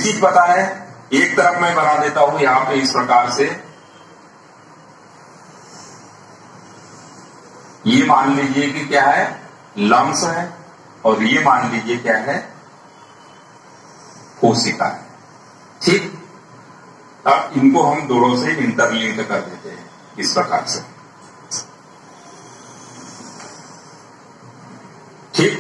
चीज पता है, एक तरफ मैं बना देता हूं यहां पे इस प्रकार से, ये मान लीजिए कि क्या है, लम्स है, और ये मान लीजिए क्या है, कोशिका है। ठीक, अब इनको हम दोनों से इंटरलिंक कर देते हैं इस प्रकार से। ठीक,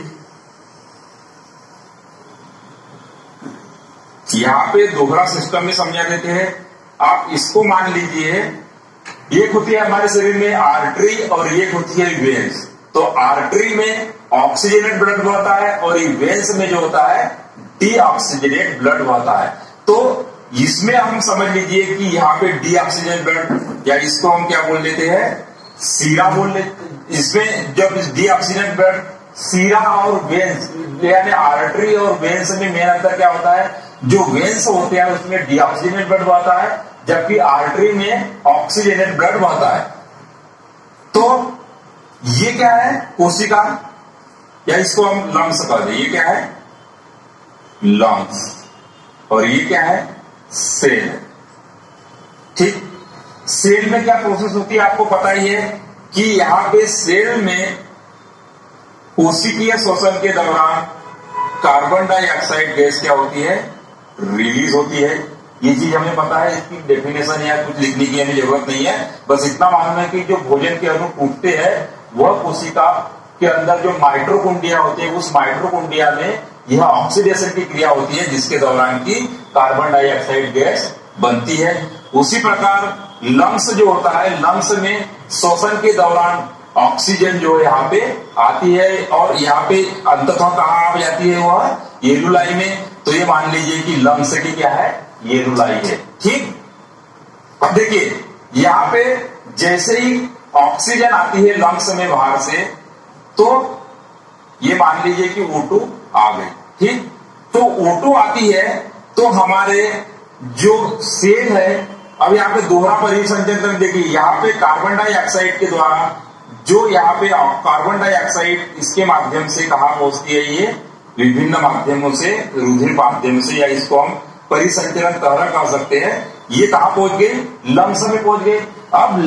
यहां पे दोहरा सिस्टम में समझा देते हैं। आप इसको मान लीजिए, एक होती है हमारे शरीर में आर्टरी और एक होती है वेन्स। तो आर्टरी में ऑक्सीजनेट ब्लड बहता है और ये वेन्स में जो होता है डीऑक्सीजनेट ब्लड बहता है। तो इसमें हम समझ लीजिए कि यहाँ पे डीऑक्सीजनेट ब्लड, या इसको हम क्या बोल लेते हैं, सीरा बोल लेते। इसमें जब डीऑक्सीजनेट ब्लड सीरा और वेन्स यानी आर्टरी और वेन्स में मेन अंतर क्या होता है, जो वेन्स होते हैं उसमें डीऑक्सीजनेट ब्लड बहता है, जबकि आर्टरी में ऑक्सीजनेट ब्लड बहता है। तो ये क्या है, कोशिका, या इसको हम लंग्स कह दें, ये क्या है, लंग्स, और ये क्या है, सेल। ठीक, सेल में क्या प्रोसेस होती है आपको पता ही है कि यहां पे सेल में कोशिकीय शोषण के दौरान कार्बन डाइऑक्साइड गैस क्या होती है, रिलीज होती है। ये चीज हमें पता है, इसकी डेफिनेशन या कुछ लिखने की हमें जरूरत नहीं है, बस इतना मालूम है कि जो भोजन के अणु टूटते हैं वह कोशिका के अंदर जो माइटोकॉन्ड्रिया होते हैं, उस माइटोकॉन्ड्रिया में यह ऑक्सीडेशन की क्रिया होती है, जिसके दौरान की कार्बन डाइऑक्साइड गैस बनती है। उसी प्रकार लंग्स जो होता है, लंग्स में शोषण के दौरान ऑक्सीजन जो यहाँ पे आती है, और यहाँ पे अंततः कहाँ आ जाती है, वह येलुलाई में। तो ये मान लीजिए कि लंग्स की क्या है, येलुलाई है। ठीक, अब देखिए यहाँ पे जैसे ही ऑक्सीजन आती है लंग्स में बाहर से, तो ये मान लीजिए कि O2 आ गई। ठीक, तो O2 आती है तो हमारे जो सेल है, अब यहाँ पे दोहरा परिसंचरण देखिए, यहाँ पे कार्बन डाइऑक्साइड के द्वारा जो यहाँ पे कार्बन डाइऑक्साइड इसके माध्यम से कहा पहुंचती है, ये विभिन्न माध्यमों से, रुधिर माध्यम से, या इसको हम परिसंचरण तरह कह सकते हैं। ये कहां पहुंच गई, लंग्स में पहुंच गए। अब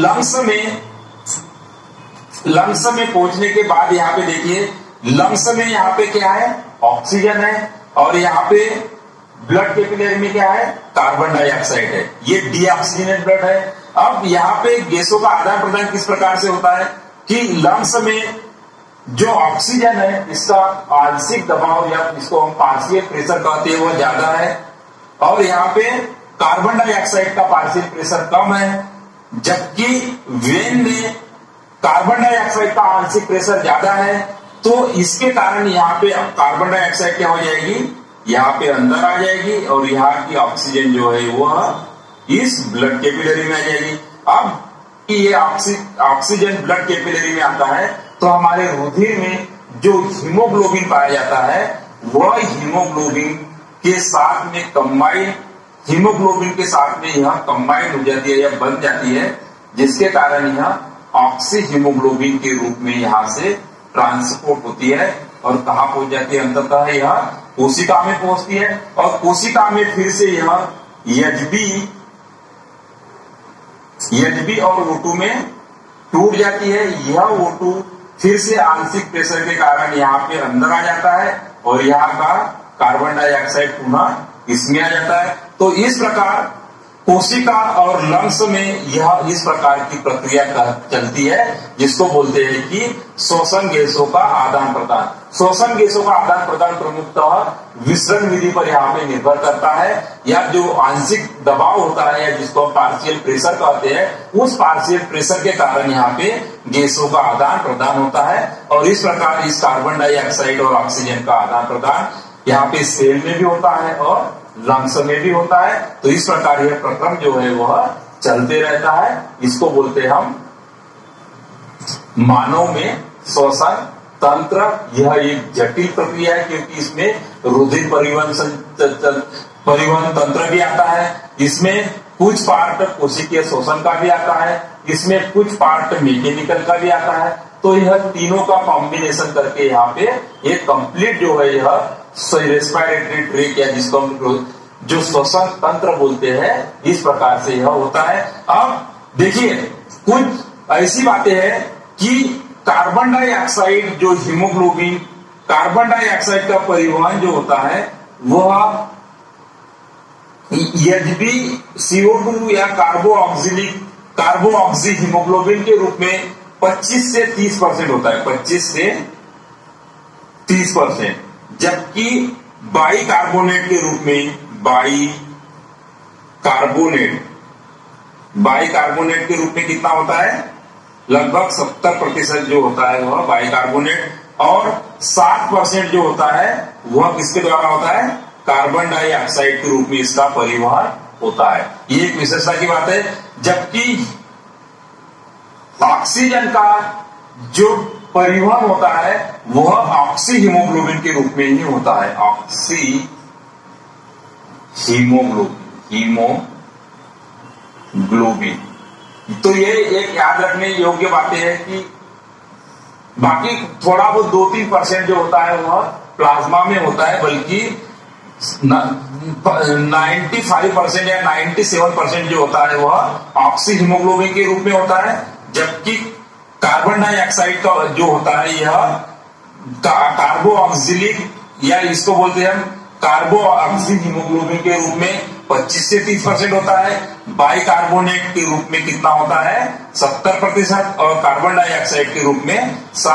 लंग्स में पहुंचने के बाद यहाँ पे देखिए, लंग्स में यहाँ पे क्या है, ऑक्सीजन है, और यहाँ पे ब्लड कैपिलरी में क्या है, कार्बन डाइऑक्साइड है, ये डीऑक्सीजनेट ब्लड है। अब यहाँ पे गैसों का आदान प्रदान किस प्रकार से होता है कि लंग्स में जो ऑक्सीजन है इसका आंशिक दबाव, या इसको हम पार्शियल प्रेशर कहते हैं, वह ज्यादा है, और यहाँ पे कार्बन डाइऑक्साइड का पार्शियल प्रेशर कम है, जबकि वेन में कार्बन डाइऑक्साइड का आंशिक प्रेशर ज्यादा है। तो इसके कारण यहाँ पे कार्बन डाइऑक्साइड क्या हो जाएगी, यहाँ पे अंदर आ जाएगी, और यहाँ की ऑक्सीजन जो है वह इस ब्लड कैपिलरी में आ जाएगी। अब ये ऑक्सीजन ब्लड कैपिलरी में आता है तो हमारे रुधिर में जो हीमोग्लोबिन पाया जाता है, वह हीमोग्लोबिन के साथ में कंबाइंड, हीमोग्लोबिन के साथ में यह कंबाइंड हो जाती है या बन जाती है, जिसके कारण यह ऑक्सी हीमोग्लोबिन के रूप में यहां से ट्रांसपोर्ट होती है, और कहां पहुंच जाती है, अंततः यह कोशिका में पहुंचती है, और कोशिका में फिर से यह एचबी और O2 में टूट जाती है। यह O2 फिर से आंशिक प्रेशर के कारण यहाँ पे अंदर आ जाता है, और यहाँ का कार्बन डाइऑक्साइड पुनः इसमें आ जाता है। तो इस प्रकार कोशिका और लंग्स में यह इस प्रकार की प्रक्रिया चलती है, जिसको बोलते हैं कि श्वसन गैसों का आदान प्रदान। श्वसन गैसों का आदान प्रदान प्रमुखतः विसरण विधि पर यहाँ पे निर्भर करता है, या जो आंशिक दबाव होता है, या जिसको हम पार्शियल प्रेशर कहते हैं, उस पार्शियल प्रेशर के कारण यहाँ पे गैसों का आदान प्रदान होता है। और इस प्रकार इस कार्बन डाइऑक्साइड और ऑक्सीजन का आदान प्रदान यहाँ पे सेल में भी होता है और लंग्स में भी होता है। तो इस प्रकार यह प्रक्रम जो है वह चलते रहता है। इसको बोलते हैं हम मानव में श्वसन तंत्र। यह एक जटिल प्रक्रिया है, क्योंकि इसमें रुधिर परिवहन तंत्र भी आता है, इसमें कुछ पार्ट कोशिकीय शोषण का भी आता है, इसमें कुछ पार्ट मैकेनिकल का भी आता है। तो यह तीनों का कॉम्बिनेशन करके यहाँ पे एक कंप्लीट जो है यह रेस्पिरेटरी ट्रैक्ट, या जिसको हम जो श्वसन तंत्र बोलते हैं, इस प्रकार से यह होता है। अब देखिए कुछ ऐसी बातें हैं कि कार्बन डाइऑक्साइड जो हीमोग्लोबिन, कार्बन डाइऑक्साइड का परिवहन जो होता है वह यद्यपि CO2 या कार्बोऑक्सी हीमोग्लोबिन के रूप में 25 से 30% होता है, 25 से 30%, जबकि बाइकार्बोनेट के रूप में बाइकार्बोनेट के रूप में कितना होता है, लगभग 70% जो होता है वह बाइकार्बोनेट, और 60% जो होता है वह किसके द्वारा होता है, कार्बन डाइऑक्साइड के रूप में इसका परिवहन होता है। ये एक विशेषता की बात है। जबकि ऑक्सीजन का जो परिवहन होता है वह ऑक्सी हीमोग्लोबिन के रूप में ही होता है, ऑक्सी हीमोग्लोबिन। तो ये एक याद रखने योग्य बातें हैं कि बाकी थोड़ा बहुत 2-3% जो होता है वह प्लाज्मा में होता है, बल्कि 95% या 97% जो होता है वह ऑक्सी हीमोग्लोबिन के रूप में होता है। जबकि कार्बन डाइऑक्साइड का जो होता है यह कार्बोऑक्सिलिक या इसको बोलते हैं हम कार्बोऑक्सी हीमोग्लोबिन के रूप में 25 से 30% होता है। बाइकार्बोनेट के रूप में कितना होता है, 70%, और कार्बन डाइऑक्साइड के रूप में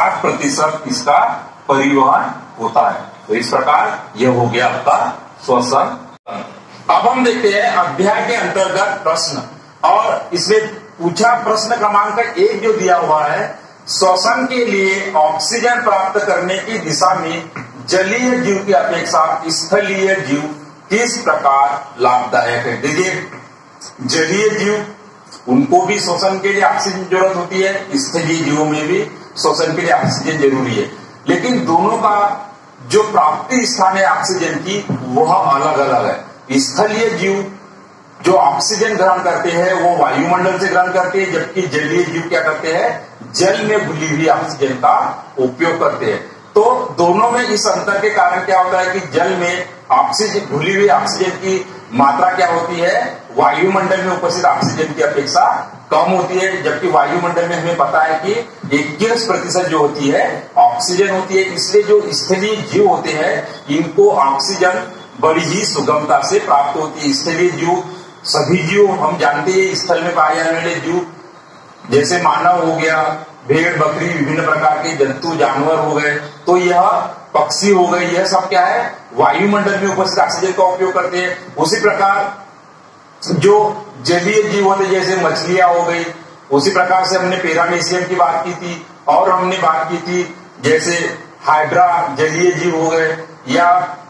60% इसका परिवहन होता है। तो इस प्रकार यह हो गया आपका श्वसन। अब हम देखते हैं अध्याय के अंतर्गत प्रश्न, और इसमें पूछा प्रश्न क्रमांक 1 जो दिया हुआ है, श्वसन के लिए ऑक्सीजन प्राप्त करने की दिशा में जलीय जीव की अपेक्षा स्थलीय जीव किस प्रकार लाभदायक है। देखिए जलीय जीव उनको भी श्वसन के लिए ऑक्सीजन जरूरत होती है, स्थलीय जीवों में भी श्वसन के लिए ऑक्सीजन जरूरी है, लेकिन दोनों का जो प्राप्ति स्थान है ऑक्सीजन की वह अलग अलग है। स्थलीय जीव जो ऑक्सीजन ग्रहण करते हैं वो वायुमंडल से ग्रहण करते हैं, जबकि जलीय जीव क्या करते हैं, जल में घुली हुई ऑक्सीजन का उपयोग करते हैं। तो दोनों में इस अंतर के कारण क्या होता है कि जल में ऑक्सीजन, घुली हुई ऑक्सीजन की मात्रा क्या होती है, वायुमंडल में उपस्थित ऑक्सीजन की अपेक्षा कम होती है, जबकि वायुमंडल में हमें पता है कि 21% जो होती है ऑक्सीजन होती है। इसलिए जो स्थलीय जीव होते हैं इनको ऑक्सीजन बड़ी ही सुगमता से प्राप्त होती है। स्थलीय जीव सभी जीव हम जानते हैं, स्थल में पाए जाने वाले जीव जैसे मानव हो गया, भेड़ बकरी, विभिन्न प्रकार के जंतु जानवर हो गए, तो यह पक्षी हो गए, यह सब क्या है, वायुमंडल में उपस्थित ऑक्सीजन का उपयोग करते हैं। उसी प्रकार जो जलीय जीव होते जैसे मछलियां हो गई, उसी प्रकार से हमने पैरामीशियम की बात की थी, और हमने बात की थी जैसे हाइड्रा जलीय जीव हो गए, या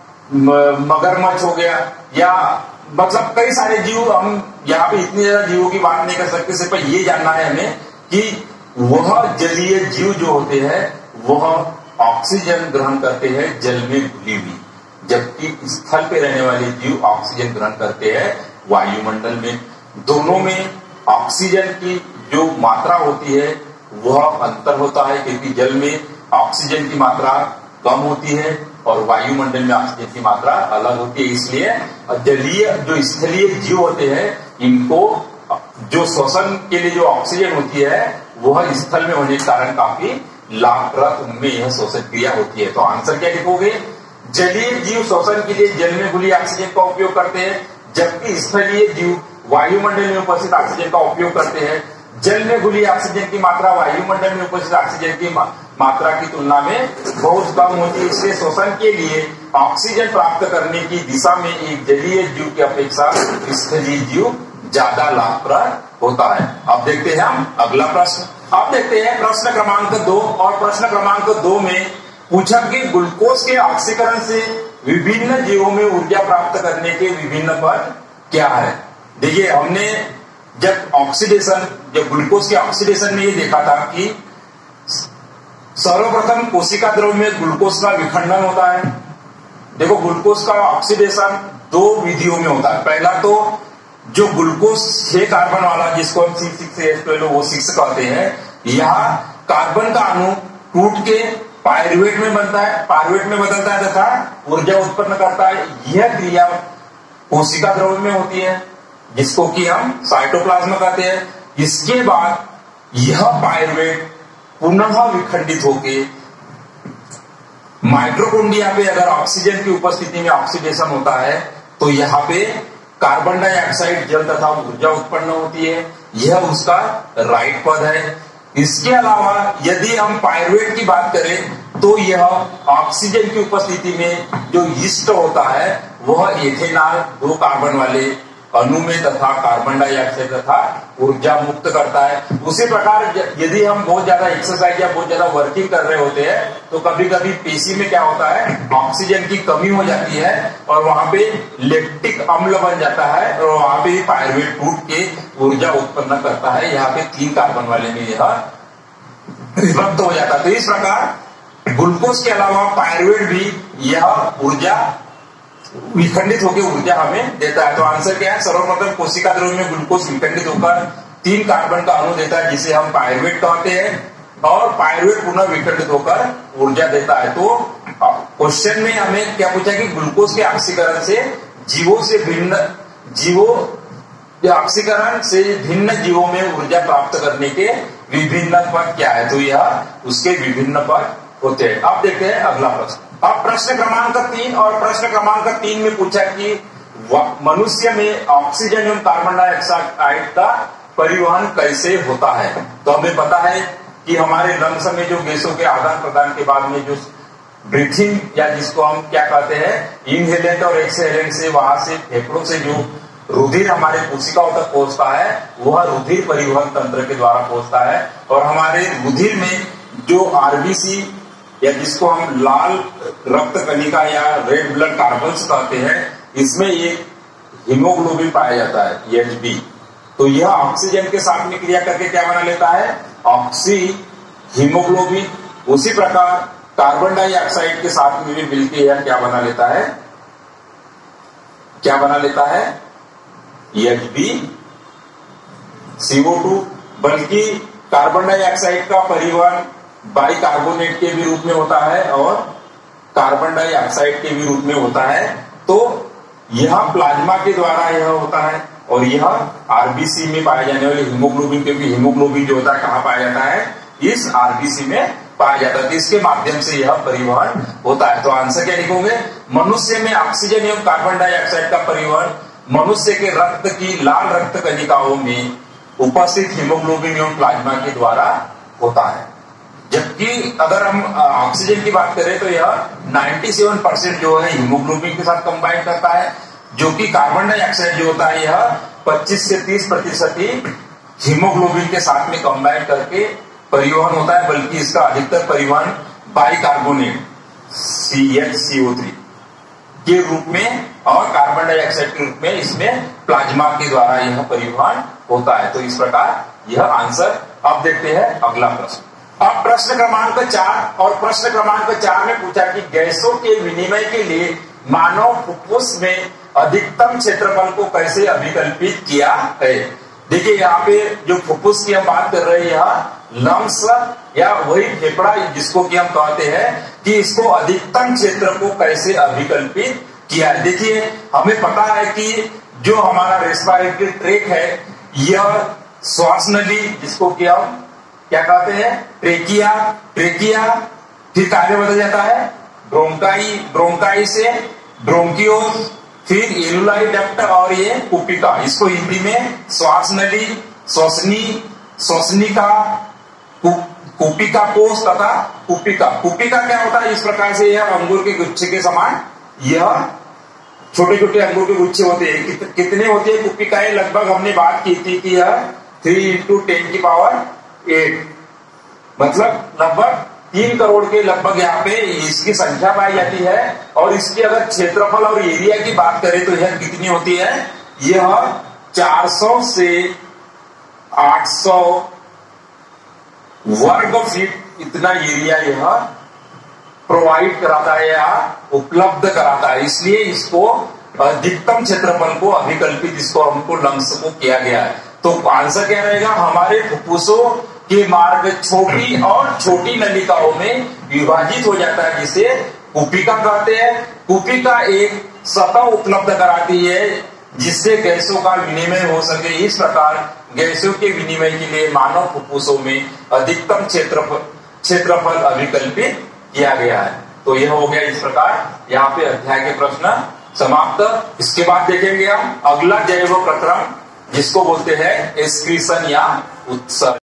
मगरमच्छ हो गया, या मतलब कई सारे जीव। हम यहाँ पे इतनी ज्यादा जीवों की बात नहीं कर सकते, सिर्फ ये जानना है हमें कि वह जलीय जीव जो होते हैं वह ऑक्सीजन ग्रहण करते हैं जल में घुली हुई, जबकि स्थल पे रहने वाले जीव ऑक्सीजन ग्रहण करते हैं वायुमंडल में। दोनों में ऑक्सीजन की जो मात्रा होती है वह अंतर होता है, क्योंकि जल में ऑक्सीजन की मात्रा कम होती है और वायुमंडल में ऑक्सीजन की मात्रा अलग होती है। इसलिए जलीय जो स्थलीय जीव होते हैं इनको जो श्वसन के लिए जो ऑक्सीजन होती है वह स्थल में होने के कारण काफी लाभप्रद उनमें यह श्वसन क्रिया होती है। तो आंसर क्या लिखोगे, जलीय जीव श्वसन के लिए जल में घुली ऑक्सीजन का उपयोग करते हैं, जबकि स्थलीय जीव वायुमंडल में उपस्थित ऑक्सीजन का उपयोग करते हैं। जल में घुली ऑक्सीजन की मात्रा वायुमंडल में उपस्थित ऑक्सीजन की मात्रा की तुलना में बहुत कम होती है, इसलिए श्वसन के लिए ऑक्सीजन प्राप्त करने की दिशा में एक जलीय जीव की अपेक्षा स्थलीय जीव ज्यादा लाभप्रद होता है। अब देखते हैं हम अगला प्रश्न। अब देखते हैं प्रश्न क्रमांक 2, और प्रश्न क्रमांक 2 में पूछा कि ग्लूकोज के ऑक्सीकरण से विभिन्न जीवों में ऊर्जा प्राप्त करने के विभिन्न पद क्या है। देखिए हमने जब ग्लूकोज के ऑक्सीडेशन में ये देखा था कि सर्वप्रथम कोशिका द्रव्य में ग्लूकोज का विखंडन होता है। देखो ग्लूकोज का ऑक्सीडेशन 2 विधियों में होता है। पहला तो जो ग्लूकोज 6 कार्बन वाला जिसको हम C6H12O6 कहते हैं, यहाँ कार्बन का अणु टूट के पायरुवेट में बनता है, पायरुवेट में बदलता है तथा ऊर्जा उत्पन्न करता है। यह क्रिया कोशिका द्रव्य में होती है, जिसको कि हम साइटोप्लाज्म कहते हैं। इसके बाद यह पायरुवेट पुनः विखंडित होके माइटोकॉन्ड्रिया पे अगर ऑक्सीजन की उपस्थिति में ऑक्सीडेशन होता है तो यहाँ पे कार्बन डाइऑक्साइड जल तथा ऊर्जा उत्पन्न होती है। यह उसका राइट पद है। इसके अलावा यदि हम पायरुवेट की बात करें तो यह ऑक्सीजन की उपस्थिति में जो यीस्ट होता है वह एथेनॉल 2 कार्बन वाले अणु में तथा कार्बन डाइऑक्साइड तथा ऊर्जा मुक्त करता है। उसी प्रकार यदि हम बहुत ज्यादा एक्सरसाइज या बहुत ज्यादा वर्किंग कर रहे होते हैं तो कभी कभी पेशी में क्या होता है, ऑक्सीजन की कमी हो जाती है और वहां पे लैक्टिक अम्ल बन जाता है और वहां पे पायरुवेट टूट के ऊर्जा उत्पन्न करता है। यहाँ पे 3 कार्बन वाले में यह विभक्त हो जाता है। तो इस प्रकार ग्लूकोज के अलावा पायरुवेट भी यह ऊर्जा विखंडित होकर ऊर्जा हमें देता है। तो आंसर क्या है, सर्वप्रथम कोशिका द्रव्य में ग्लूकोज विखंडित होकर 3 कार्बन का अणु देता है जिसे हम पायरुवेट कहते हैं और पायरुवेट पुनः विखंडित होकर ऊर्जा देता है। तो क्वेश्चन में हमें क्या पूछा कि ग्लूकोज के ऑक्सीकरण से ऑक्सीकरण से भिन्न जीवों में ऊर्जा प्राप्त करने के विभिन्न पद क्या है, तो यह उसके विभिन्न पद होते हैं। अब देखते हैं अगला प्रश्न। अब प्रश्न क्रमांक 3 और प्रश्न क्रमांक 3 में पूछा कि मनुष्य में ऑक्सीजन एवं कार्बन डाइऑक्साइड का परिवहन कैसे होता है। तो हमें पता है कि हमारे लंग्स में जो गैसों के आदान प्रदान के बाद में जो ब्रीथिंग या जिसको हम क्या कहते हैं इनहेलेंट और एक्सहेलेंट से वहां से फेफड़ों से जो रुधिर हमारे कोशिकाओं तक पहुंचता है वह रुधिर परिवहन तंत्र के द्वारा पहुंचता है। और हमारे रुधिर में जो आरबीसी या जिसको हम लाल रक्त कणिका या रेड ब्लड कार्बन्स कहते हैं, इसमें एक हीमोग्लोबिन पाया जाता है एचबी। तो यह ऑक्सीजन के साथ में क्रिया करके क्या बना लेता है, ऑक्सी हीमोग्लोबिन। उसी प्रकार कार्बन डाइऑक्साइड के साथ में भी मिलकर यह क्या बना लेता है, क्या बना लेता है एचबी CO2। बल्कि कार्बन डाइऑक्साइड का परिवहन बाइकार्बोनेट के भी रूप में होता है और कार्बन डाइऑक्साइड के भी रूप में होता है। तो यह प्लाज्मा के द्वारा यह होता है और यह आरबीसी में पाए जाने वाले हीमोग्लोबिन, क्योंकि हीमोग्लोबिन जो होता है कहां पाया जाता है, इस आरबीसी में पाया जाता है। तो इसके माध्यम से यह परिवहन होता है। तो आंसर क्या लिखोगे, मनुष्य में ऑक्सीजन एवं कार्बन डाइऑक्साइड का परिवहन मनुष्य के रक्त की लाल रक्त कणिकाओं में उपस्थित हीमोग्लोबिन एवं प्लाज्मा के द्वारा होता है। जबकि अगर हम ऑक्सीजन की बात करें तो यह 97% जो है हीमोग्लोबिन के साथ कंबाइन करता है, जो कि कार्बन डाइऑक्साइड जो होता है यह 25 से 30% ही हीमोग्लोबिन के साथ में कंबाइन करके परिवहन होता है। बल्कि इसका अधिकतर परिवहन बाइकार्बोनेट CHCO3 के रूप में और कार्बन डाइऑक्साइड के रूप में इसमें प्लाज्मा के द्वारा यह परिवहन होता है। तो इस प्रकार यह आंसर। अब देखते हैं अगला प्रश्न। अब प्रश्न क्रमांक 4 और प्रश्न क्रमांक 4 में पूछा कि गैसों के विनिमय के लिए मानव फुफ्फुस में अधिकतम क्षेत्रफल को कैसे अभिकल्पित किया है। देखिए यहाँ पे जो फुफ्फुस की हम बात कर रहे हैं, यह लंग्स या वही फेफड़ा जिसको कि हम कहते हैं कि इसको अधिकतम क्षेत्र को कैसे अभिकल्पित किया है। देखिए हमें पता है कि जो हमारा रेस्पिरेटरी ट्रैक है यह श्वास नली जिसको कि हम क्या कहते हैं ट्रेकिया फिर कार्य बदल जाता है ब्रोंकाई से ब्रोंकियोस, फिर एलुलाई डक्ट और ये कुपिका। इसको हिंदी में श्वास नली, श्वसनिका, कुपिका कोष तथा कुपिका। कुपिका क्या होता है, इस प्रकार से यह अंगूर के गुच्छे के समान यह छोटे छोटे अंगूर के गुच्छे होते हैं। कितने होते हैं कुपिकाएं, लगभग हमने बात की थी कि यह 3 × 10⁸, मतलब लगभग 3 करोड़ के लगभग यहाँ पे इसकी संख्या पाई जाती है। और इसकी अगर क्षेत्रफल और एरिया की बात करें तो यह कितनी होती है, यह 400 से 800 वर्ग फीट इतना एरिया यह प्रोवाइड कराता है या उपलब्ध कराता है। इसलिए इसको अधिकतम क्षेत्रफल को अभिकल्पित इसको हमको लंग्स को किया गया है। तो आंसर क्या रहेगा, हमारे फुफ्फुसों के मार्ग छोटी और छोटी नलिकाओं में विभाजित हो जाता है जिसे कुपिका कहते हैं। कुपिका एक सतह उपलब्ध कराती है जिससे गैसों का विनिमय हो सके। इस प्रकार गैसों के विनिमय के लिए मानव फुफ्फुसों में अधिकतम क्षेत्रफल अभिकल्पित किया गया है। तो यह हो गया इस प्रकार यहाँ पे अध्याय के प्रश्न समाप्त। इसके बाद देखेंगे हम अगला जैव प्रक्रम जिसको बोलते हैं एक्सक्रीशन या उत्सर्जन।